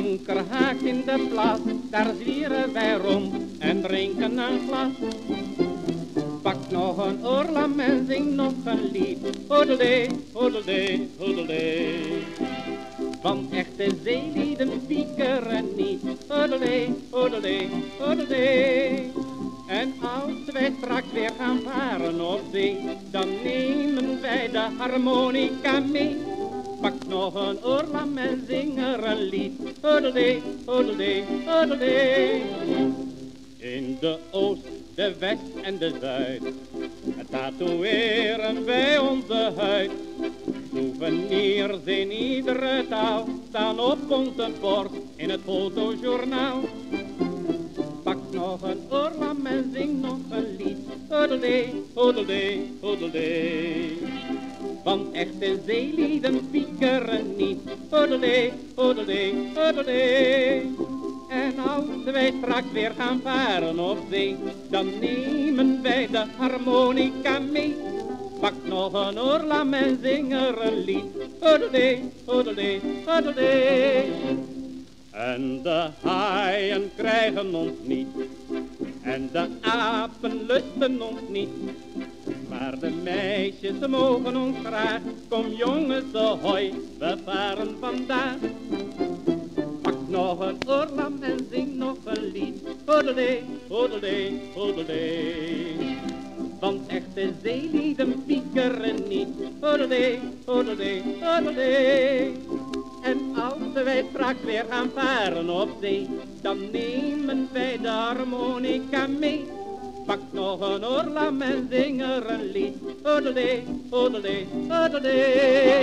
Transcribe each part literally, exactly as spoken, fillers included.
ankerhaak in de plas, daar zwieren wij rond en drinken een glas. Pak nog een oorlam en zing nog een lied. Hoedeldee, hoedeldee, hoedeldee. Want echte zeelieden piekeren niet. Hoedeldee, hoedeldee, hoedeldee. En als wij straks weer gaan varen op zee, dan nemen wij de harmonica mee. Pak nog een oorlam en zing er een lied. Hoedeldee, hoedeldee, hoedeldee. In de oost, de west en de zuid, tatoeëren wij onze huid. Souvenirs in iedere taal staan op onze borst in het fotojournaal. Pak nog een oorlam en zing nog een lied. Hoedeldee, hoedeldee, hoedeldee. Want echte zeelieden piekeren niet. Hoedeldee, hoedeldee, hoedeldee. En als wij straks weer gaan varen op zee, dan nemen wij de harmonica mee. Pak nog een oorlam en zing er een lied. Hoedeldee, hoedeldee, hoedeldee. En de haaien krijgen ons niet, en de apen lusten ons niet. Maar de meisjes mogen ons graag. Kom jongens, hoi, we varen vandaag. Pak nog een oorlam en zing nog een lied. Hoedeldee, hoedeldee, hoedeldee. Want echte zeelieden piekeren niet. Hoedeldee, hoedeldee, hoedeldee. En als wij straks weer gaan varen op zee, dan nemen wij de harmonica mee. Pak nog een oorlam en zing er een lied. Hoedeldee, hoedeldee, hoedeldee.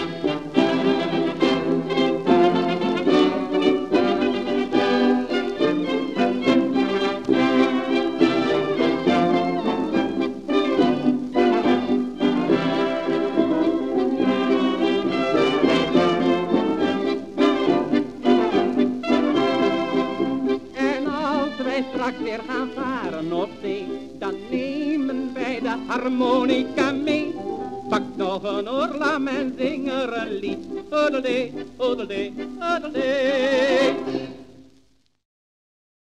Straks weer gaan varen op zee, dan nemen wij de harmonica mee. Pak nog een oorlam en zing er een lied. Hoedeldee, hoedeldee, hoedeldee.